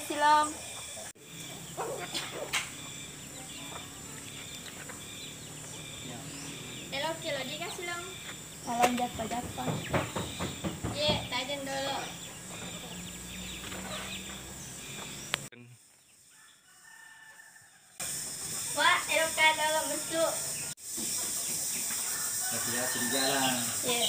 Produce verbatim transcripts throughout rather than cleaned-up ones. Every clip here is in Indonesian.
Silong. Elok kilo di kasih long. Kalau jatuh-jatuh. Ye, tajen dulu. Wah, elok kan dulu besok. Hati-hati di jalan. Ye.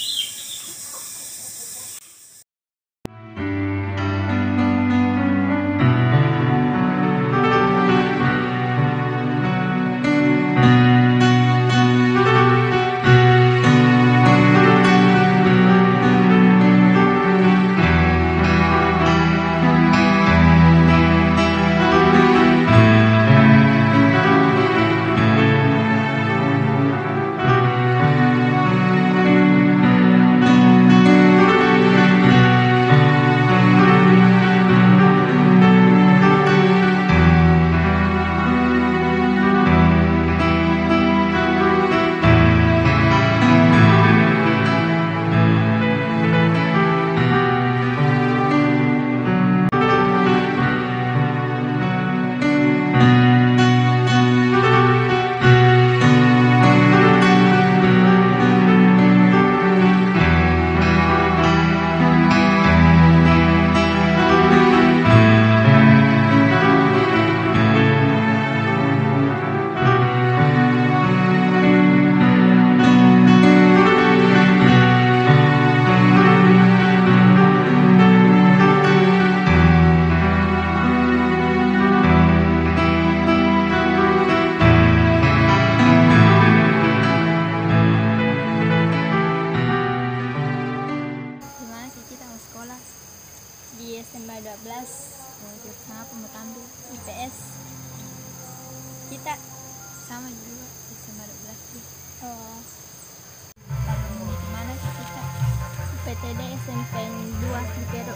Di S M A dua belas jurusan apa mau ambil I P S. Kita Sama juga S M A dua belas sih. oh alumni di mana sih kita? U P T D S M P dua di Peru.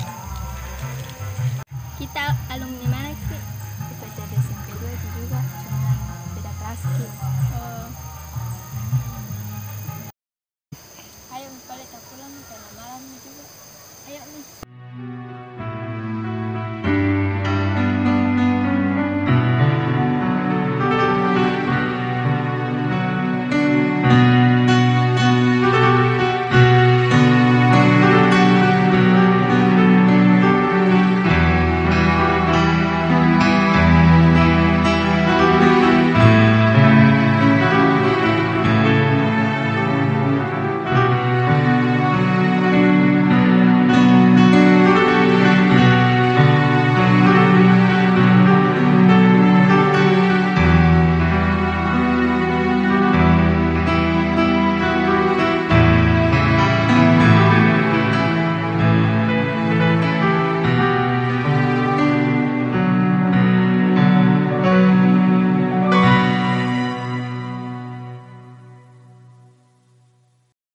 Kita alumni mana sih? U P T D S M P dua itu juga, cuma beda kelas sih. Oh